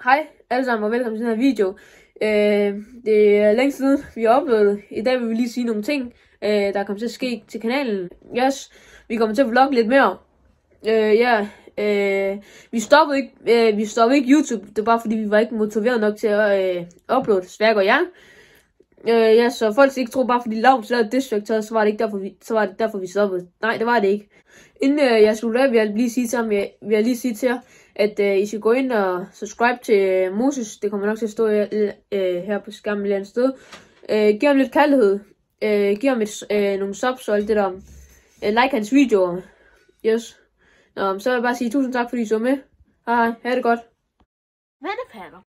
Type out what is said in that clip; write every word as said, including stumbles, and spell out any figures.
Hej alle sammen og velkommen til den her video. Øh, det er længe siden vi har uploadet. I dag vil vi lige sige nogle ting, øh, der kommer til at ske til kanalen. Yes, vi kommer til at vlogge lidt mere. Øh, ja, øh, vi stoppede ikke, øh, vi stoppede ikke YouTube. Det er bare fordi vi var ikke motiveret nok til at øh, uploade. Svær går jeg. Øh, ja, så folk ikke tror bare fordi Laurits lavede distractor, så var det ikke derfor vi, så var det derfor vi stoppede. Nej, det var det ikke. Inden øh, jeg slutter af, vil jeg lige sige til ham, jeg, vil jeg lige sige til jer, at øh, I skal gå ind og subscribe til øh, Moses. Det kommer nok til at stå øh, øh, her på skærmen et eller andet sted. Øh, giv ham lidt kærlighed. Øh, giv ham et, øh, nogle subs og alt det der. Øh, like hans videoer. Yes. Nå, så vil jeg bare sige tusind tak fordi I så med. Hej, ha' det godt. Hvad er det, Patter?